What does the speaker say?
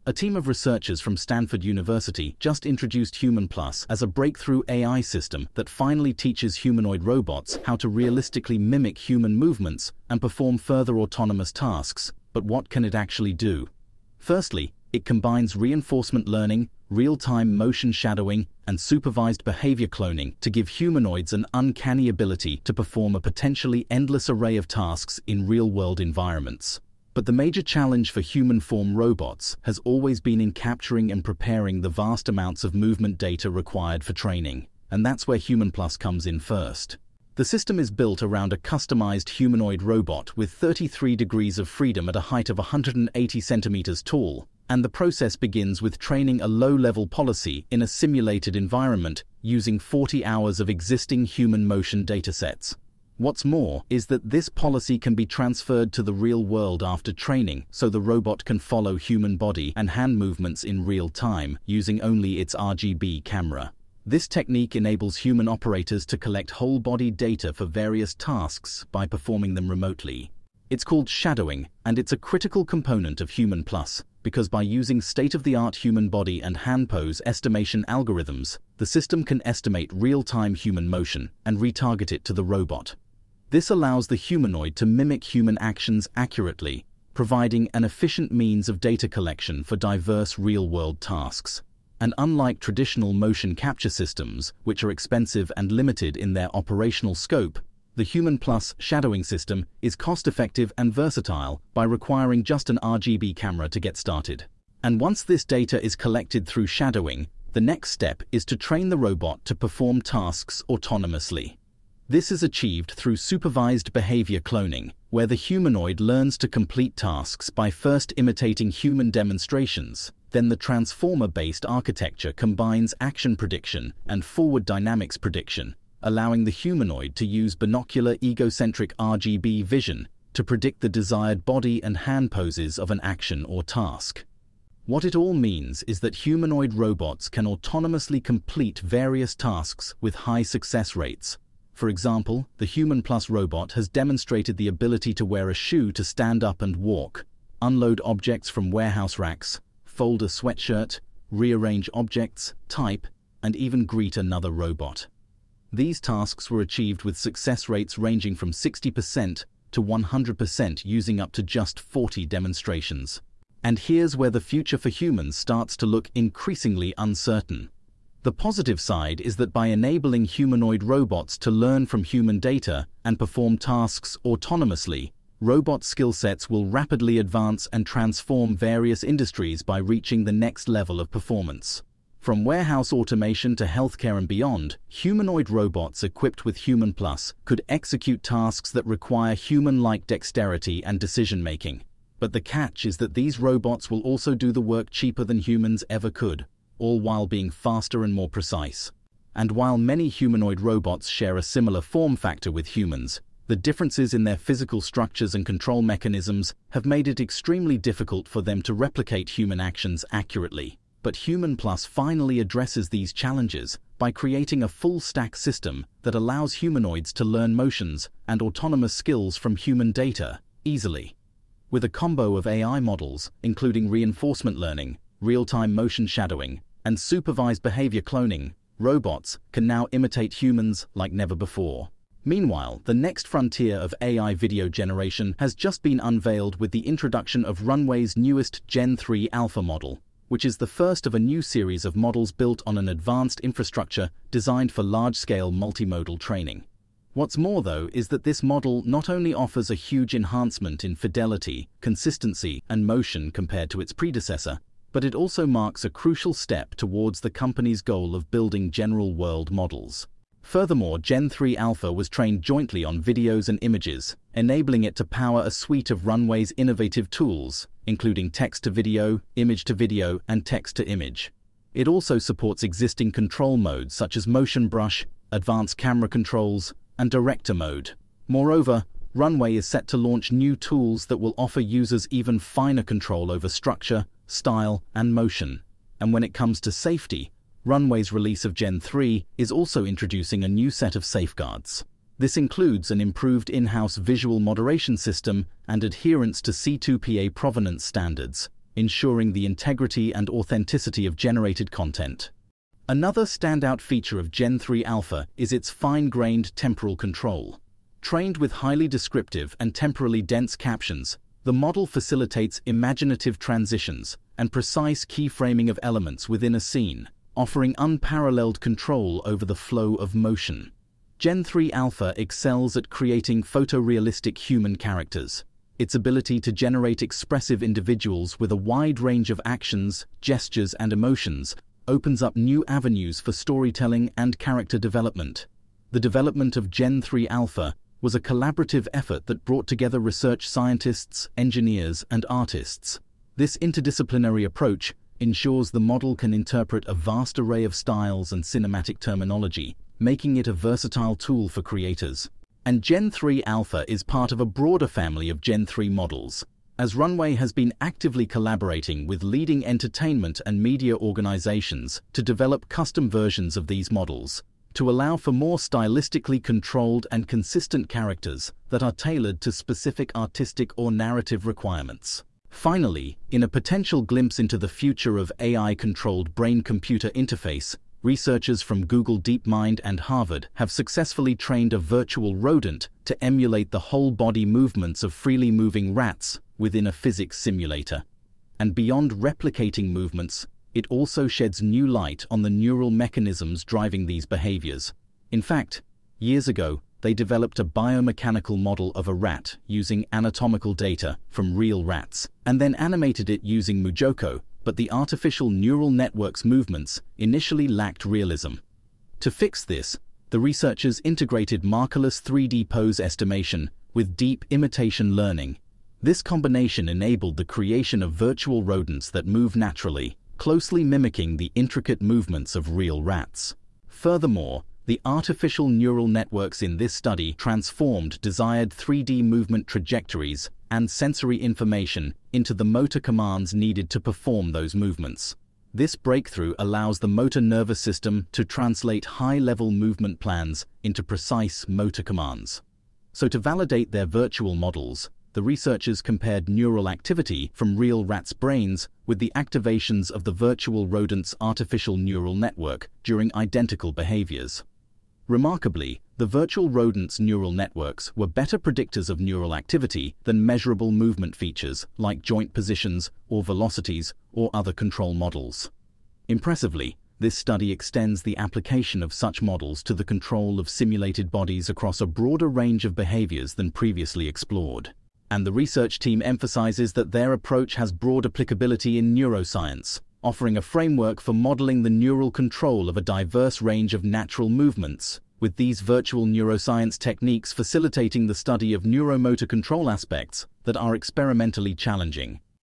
A team of researchers from Stanford University just introduced Human Plus as a breakthrough AI system that finally teaches humanoid robots how to realistically mimic human movements and perform further autonomous tasks. But what can it actually do? Firstly, it combines reinforcement learning, real-time motion shadowing, and supervised behavior cloning to give humanoids an uncanny ability to perform a potentially endless array of tasks in real-world environments. But the major challenge for human-form robots has always been in capturing and preparing the vast amounts of movement data required for training, and that's where Human Plus comes in first. The system is built around a customized humanoid robot with 33 degrees of freedom at a height of 180 centimeters tall, and the process begins with training a low-level policy in a simulated environment using 40 hours of existing human motion datasets. What's more is that this policy can be transferred to the real world after training, so the robot can follow human body and hand movements in real time using only its RGB camera. This technique enables human operators to collect whole-body data for various tasks by performing them remotely. It's called shadowing, and it's a critical component of Human Plus, because by using state-of-the-art human body and hand pose estimation algorithms, the system can estimate real-time human motion and retarget it to the robot. This allows the humanoid to mimic human actions accurately, providing an efficient means of data collection for diverse real-world tasks. And unlike traditional motion capture systems, which are expensive and limited in their operational scope, the Human Plus shadowing system is cost-effective and versatile by requiring just an RGB camera to get started. And once this data is collected through shadowing, the next step is to train the robot to perform tasks autonomously. This is achieved through supervised behavior cloning, where the humanoid learns to complete tasks by first imitating human demonstrations. Then the transformer-based architecture combines action prediction and forward dynamics prediction, allowing the humanoid to use binocular egocentric RGB vision to predict the desired body and hand poses of an action or task. What it all means is that humanoid robots can autonomously complete various tasks with high success rates. For example, the Human Plus robot has demonstrated the ability to wear a shoe to stand up and walk, unload objects from warehouse racks, fold a sweatshirt, rearrange objects, type, and even greet another robot. These tasks were achieved with success rates ranging from 60% to 100% using up to just 40 demonstrations. And here's where the future for humans starts to look increasingly uncertain. The positive side is that by enabling humanoid robots to learn from human data and perform tasks autonomously, robot skill sets will rapidly advance and transform various industries by reaching the next level of performance. From warehouse automation to healthcare and beyond, humanoid robots equipped with Human Plus could execute tasks that require human-like dexterity and decision-making. But the catch is that these robots will also do the work cheaper than humans ever could, all while being faster and more precise. And while many humanoid robots share a similar form factor with humans, the differences in their physical structures and control mechanisms have made it extremely difficult for them to replicate human actions accurately. But Human Plus finally addresses these challenges by creating a full-stack system that allows humanoids to learn motions and autonomous skills from human data easily. With a combo of AI models, including reinforcement learning, real-time motion shadowing, and supervised behavior cloning, robots can now imitate humans like never before. Meanwhile, the next frontier of AI video generation has just been unveiled with the introduction of Runway's newest Gen 3 Alpha model, which is the first of a new series of models built on an advanced infrastructure designed for large-scale multimodal training. What's more, though, is that this model not only offers a huge enhancement in fidelity, consistency, and motion compared to its predecessor, but it also marks a crucial step towards the company's goal of building general-world models. Furthermore, Gen 3 Alpha was trained jointly on videos and images, enabling it to power a suite of Runway's innovative tools, including text-to-video, image-to-video, and text-to-image. It also supports existing control modes such as motion brush, advanced camera controls, and director mode. Moreover, Runway is set to launch new tools that will offer users even finer control over structure, style, and motion. And when it comes to safety, Runway's release of Gen 3 is also introducing a new set of safeguards. This includes an improved in-house visual moderation system and adherence to C2PA provenance standards, ensuring the integrity and authenticity of generated content. Another standout feature of Gen 3 Alpha is its fine-grained temporal control. Trained with highly descriptive and temporally dense captions, the model facilitates imaginative transitions and precise keyframing of elements within a scene, offering unparalleled control over the flow of motion. Gen 3 Alpha excels at creating photorealistic human characters. Its ability to generate expressive individuals with a wide range of actions, gestures, and emotions opens up new avenues for storytelling and character development. The development of Gen 3 Alpha was a collaborative effort that brought together research scientists, engineers, and artists. This interdisciplinary approach ensures the model can interpret a vast array of styles and cinematic terminology, making it a versatile tool for creators. And Gen 3 Alpha is part of a broader family of Gen 3 models, as Runway has been actively collaborating with leading entertainment and media organizations to develop custom versions of these models, to allow for more stylistically controlled and consistent characters that are tailored to specific artistic or narrative requirements. Finally, in a potential glimpse into the future of AI-controlled brain-computer interface, researchers from Google DeepMind and Harvard have successfully trained a virtual rodent to emulate the whole-body movements of freely moving rats within a physics simulator. And beyond replicating movements, it also sheds new light on the neural mechanisms driving these behaviors. In fact, years ago, they developed a biomechanical model of a rat using anatomical data from real rats, and then animated it using MuJoCo, but the artificial neural network's movements initially lacked realism. To fix this, the researchers integrated markerless 3D pose estimation with deep imitation learning. This combination enabled the creation of virtual rodents that move naturally, closely mimicking the intricate movements of real rats. Furthermore, the artificial neural networks in this study transformed desired 3D movement trajectories and sensory information into the motor commands needed to perform those movements. This breakthrough allows the motor nervous system to translate high-level movement plans into precise motor commands. So to validate their virtual models, the researchers compared neural activity from real rats' brains with the activations of the virtual rodent's artificial neural network during identical behaviors. Remarkably, the virtual rodent's neural networks were better predictors of neural activity than measurable movement features like joint positions or velocities or other control models. Impressively, this study extends the application of such models to the control of simulated bodies across a broader range of behaviors than previously explored. And the research team emphasizes that their approach has broad applicability in neuroscience, offering a framework for modeling the neural control of a diverse range of natural movements, with these virtual neuroscience techniques facilitating the study of neuromotor control aspects that are experimentally challenging.